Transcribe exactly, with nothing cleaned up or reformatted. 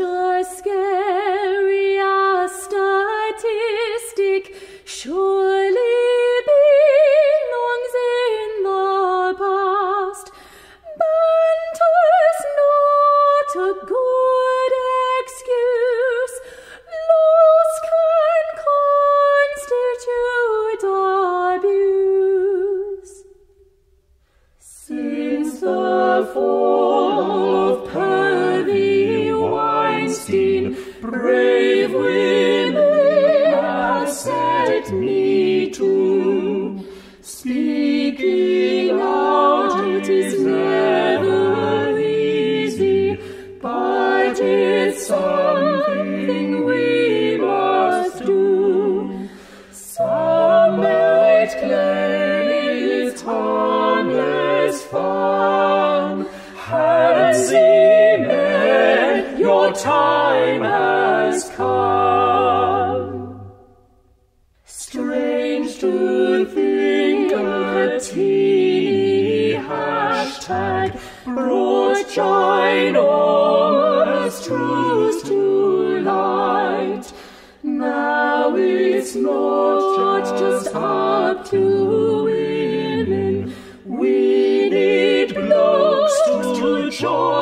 a scary a statistic surely belongs in the past. Banter's not a good excuse. Loss can constitute abuse. Since the fall of Pervy Weinstein, brave women have set me to. Speaking out is never easy, but it's something we must do. Some might claim it's harmless fun. Handsy men, your time has come. Strange to think a teeny hashtag brought ginormous truths to light. Now it's not just up to women. We need blokes to join